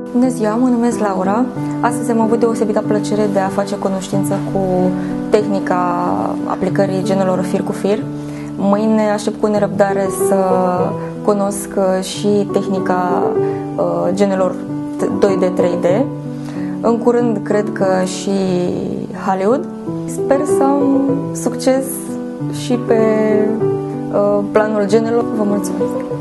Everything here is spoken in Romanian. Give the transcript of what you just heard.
Bună ziua, mă numesc Laura. Astăzi am avut deosebită plăcere de a face cunoștință cu tehnica aplicării genelor fir cu fir. Mâine aștept cu nerăbdare să cunosc și tehnica genelor 2D, 3D. În curând cred că și Hollywood. Sper să am succes și pe planul genelor. Vă mulțumesc!